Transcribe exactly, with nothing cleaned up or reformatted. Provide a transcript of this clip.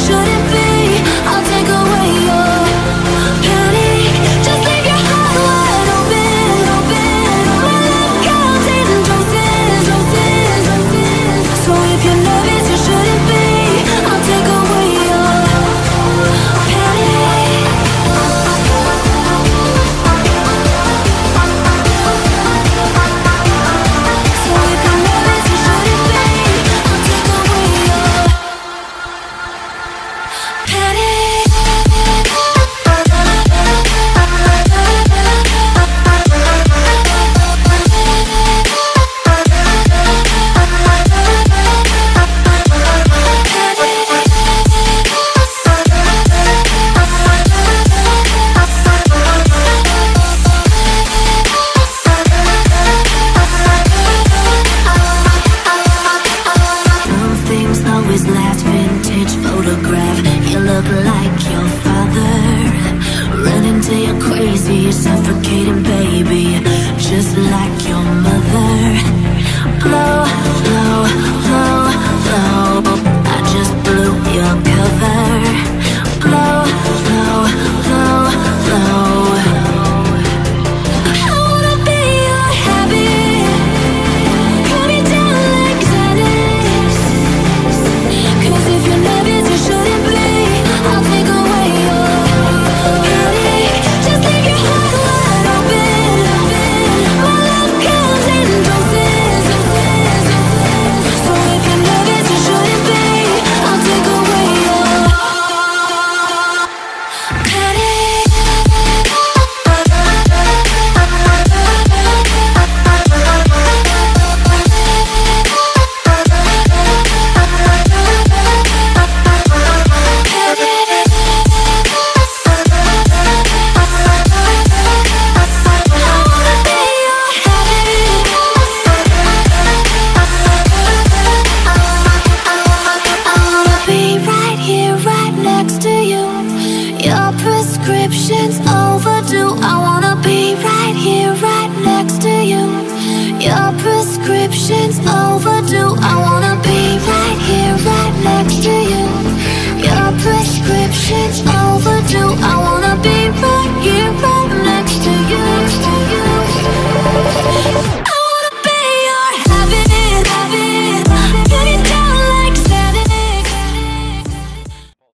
shouldn't be. I'll take away your panic. Just leave your heart wide open, open. My love comes in doses, doses, doses. So if you're nervous, you shouldn't be. I'll take away your panic. So if you're nervous, you shouldn't be. I'll take away your panic. Some things always last. Vintage photograph. You look like your father. Running till you're crazy, suffocating.